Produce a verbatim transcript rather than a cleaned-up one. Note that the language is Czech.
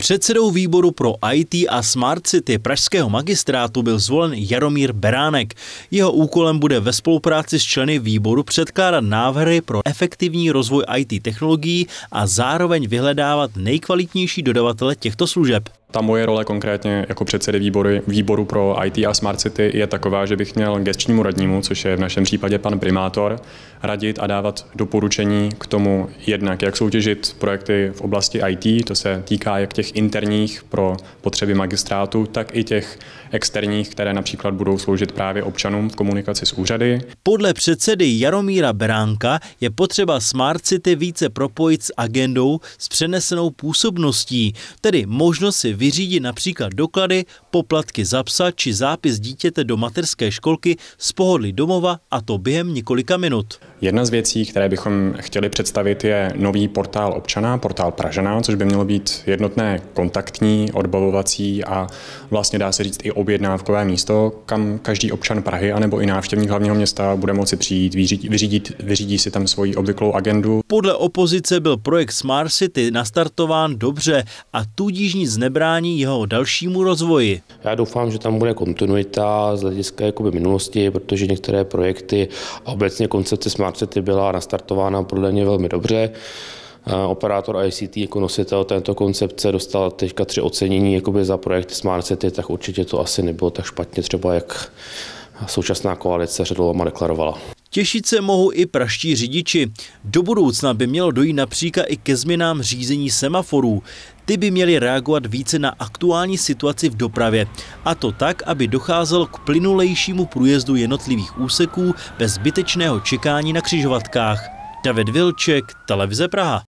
Předsedou výboru pro í té a Smart City pražského magistrátu byl zvolen Jaromír Beránek. Jeho úkolem bude ve spolupráci s členy výboru předkládat návrhy pro efektivní rozvoj í té technologií a zároveň vyhledávat nejkvalitnější dodavatele těchto služeb. Ta moje role konkrétně jako předsedy výboru, výboru pro í té a Smart City je taková, že bych měl gesčnímu radnímu, což je v našem případě pan primátor, radit a dávat doporučení k tomu jednak, jak soutěžit projekty v oblasti í té, to se týká jak těch interních pro potřeby magistrátu, tak i těch externích, které například budou sloužit právě občanům v komunikaci s úřady. Podle předsedy Jaromíra Beránka je potřeba Smart City více propojit s agendou s přenesenou působností, tedy možnost si vyřídit například doklady, poplatky za psa či zápis dítěte do mateřské školky z pohodlí domova, a to během několika minut. Jedna z věcí, které bychom chtěli představit, je nový portál občana, portál Pražana, což by mělo být jednotné kontaktní, odbavovací a vlastně dá se říct i objednávkové místo, kam každý občan Prahy anebo i návštěvník hlavního města bude moci přijít, vyřídit, vyřídit, vyřídí si tam svoji obvyklou agendu. Podle opozice byl projekt Smart City nastartován dobře a tudíž nic nebrání jeho dalšímu rozvoji. Já doufám, že tam bude kontinuita z hlediska jakoby minulosti, protože některé projekty a obecně koncepce Smart City byla nastartována podle mě velmi dobře. Operátor í cé té jako nositel této koncepce dostal teďka tři ocenění jakoby za projekty Smart City, tak určitě to asi nebylo tak špatně, třeba jak současná koalice před volbami deklarovala. Těšit se mohou i pražští řidiči. Do budoucna by mělo dojít například i ke změnám řízení semaforů. Ty by měly reagovat více na aktuální situaci v dopravě. A to tak, aby docházelo k plynulejšímu průjezdu jednotlivých úseků bez zbytečného čekání na křižovatkách. David Vilček, Televize Praha.